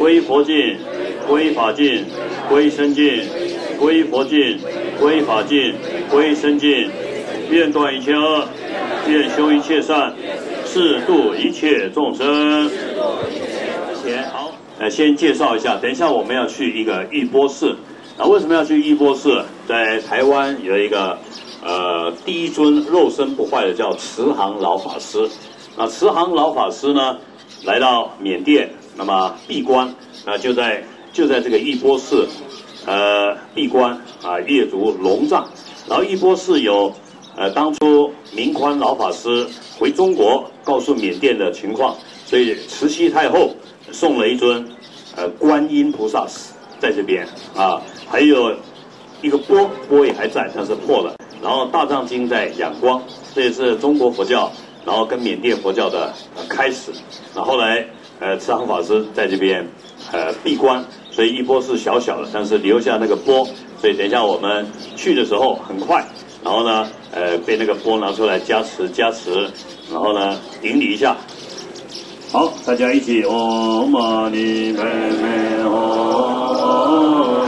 归佛净，归法净，归身净，归佛净，归法净，归身净。愿断一切恶，愿修一切善，誓度一切众生。好，先介绍一下，等一下我们要去一个玉波寺。那为什么要去玉波寺？在台湾有一个第一尊肉身不坏的叫慈航老法师。那慈航老法师呢，来到缅甸，那么闭关，那就在这个玉波寺，闭关啊，阅读龙藏。然后玉波寺有当初明宽老法师回中国告诉缅甸的情况，所以慈禧太后送了一尊观音菩萨在这边啊，还有一个钵也还在，但是破了。然后大藏经在仰光，这也是中国佛教，然后跟缅甸佛教的开始。那后来慈航法师在这边闭关，所以一钵是小小的，但是留下那个钵，所以等一下我们去的时候很快，然后呢被那个钵拿出来加持，然后呢顶礼一下。好，大家一起唵嘛呢叭咪吽。